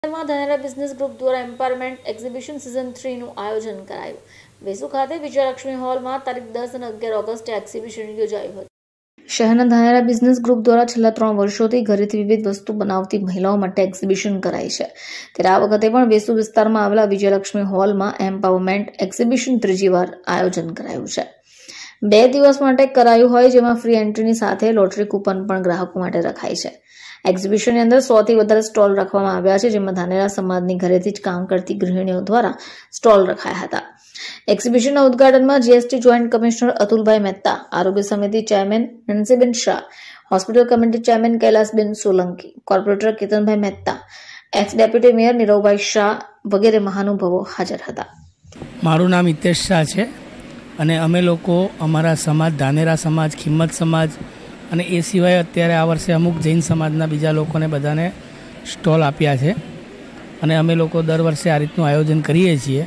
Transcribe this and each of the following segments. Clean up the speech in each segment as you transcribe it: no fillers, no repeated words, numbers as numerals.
માં Dhanera business group દ્વારા empowerment exhibition season 3 નું આયોજન કરાયું. વેસુ ખાતે વિજયલક્ષ્મી હોલમાં તારીખ 10 અને 11 ઓગસ્ટે એક્ઝિબિશન યોજાયું હતું. શહેરના ધાનેરા બિઝનેસ ગ્રુપ દ્વારા છેલ્લા 3 વર્ષોથી ઘરેથી વિવિધ વસ્તુ બનાવતી મહિલાઓ માટે એક્ઝિબિશન કરાઈ છે. ત્યારે આ વખતે પણ વેસુ વિસ્તારમાં આવેલા વિજયલક્ષ્મી હોલમાં એમ્પાવરમેન્ટ એક્ઝિબિશન ત્રીજી વાર આયોજન કરાયું છે. 2 દિવસ માટે કરાયું હોય, જેમાં ફ્રી એન્ટ્રીની સાથે લોટરી કૂપન પણ ગ્રાહકો માટે રખાય છે. એક્ઝિબિશનની અંદર 100 થી વધારે સ્ટોલ રાખવામાં આવ્યા છે, જેમાં ધાનેરા સમાજની ઘરેથી જ કામ કરતી ગૃહિણીઓ દ્વારા સ્ટોલ રખાયા હતા. એક્ઝિબિશનના ઉદઘાટનમાં GST joint commissioner Atulbhai Mehta, આરોગ્ય સમિતિ chairman Nansiben Shah, hospital committee chairman Kailasben Solanki, corporator Ketanbhai Mehta, ex deputy mayor Niravbhai Shah વગેરે મહાનુભાવો હાજર હતા. મારું નામ હિતેશ શાહ છે અને અમે લોકો અમારા સમાજ ધાનેરા સમાજ, ખિંમત સમાજ અને એ સિવાય અત્યારે આ વર્ષે અમુક જૈન સમાજના બીજા લોકોને બધાને સ્ટોલ આપ્યા છે અને અમે લોકો દર વર્ષે આ રીતનું આયોજન કરીએ છીએ.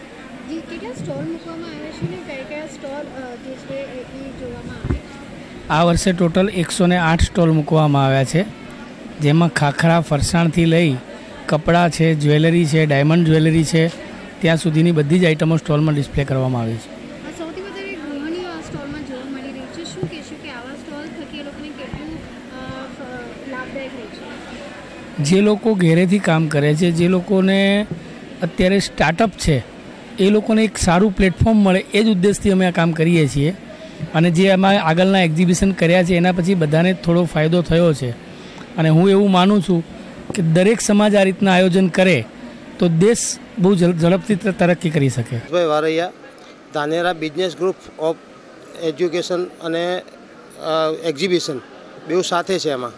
આ વર્ષે ટોટલ 108 સ્ટોલ મૂકવામાં આવ્યા છે, જેમાં ખાખરા ફરસાણથી લઈ કપડાં છે, જ્વેલરી છે, ડાયમંડ જ્વેલરી છે, ત્યાં સુધીની બધી જ આઇટમો સ્ટોલમાં ડિસ્પ્લે કરવામાં આવી છે. જે લોકો ઘેરેથી કામ કરે છે, જે લોકોને અત્યારે સ્ટાર્ટઅપ છે, એ લોકોને એક સારું પ્લેટફોર્મ મળે એ જ ઉદ્દેશથી અમે આ કામ કરીએ છીએ. અને જે અમે આગળના એક્ઝિબિશન કર્યા છે એના પછી બધાને થોડો ફાયદો થયો છે અને હું એવું માનું છું કે દરેક સમાજ આ રીતના આયોજન કરે તો દેશ બહુ ઝડપથી તરક્કી કરી શકે. Varaiya, Dhanera business group of education અને એક્ઝિબિશન બેઉ સાથે છે. એમાં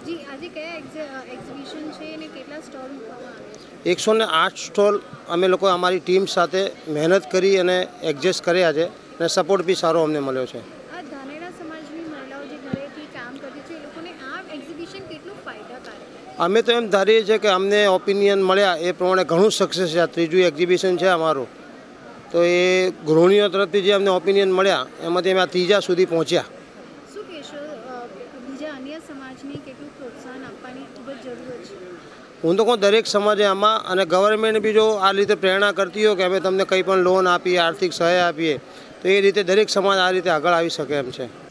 108 સ્ટોલ અમે લોકો અમારી ટીમ સાથે મહેનત કરી અને એડજસ્ટ કર્યા છે અને સપોર્ટ બી સારો અમને મળ્યો છે. અમે તો એમ ધારીએ છીએ કે અમને ઓપિનિયન મળ્યા એ પ્રમાણે ઘણું સક્સેસ છે. આ ત્રીજું એક્ઝિબિશન છે અમારું, તો એ ગૃહિણીઓ તરફથી જે અમને ઓપિનિયન મળ્યા એમાંથી અમે આ ત્રીજા સુધી પહોંચ્યા. હું તો કહું દરેક સમાજે આમાં, અને ગવર્મેન્ટ બી જો આ રીતે પ્રેરણા કરતી હોય કે અમે તમને કંઈ પણ લોન આપીએ, આર્થિક સહાય આપીએ, તો એ રીતે દરેક સમાજ આ રીતે આગળ આવી શકે એમ છે.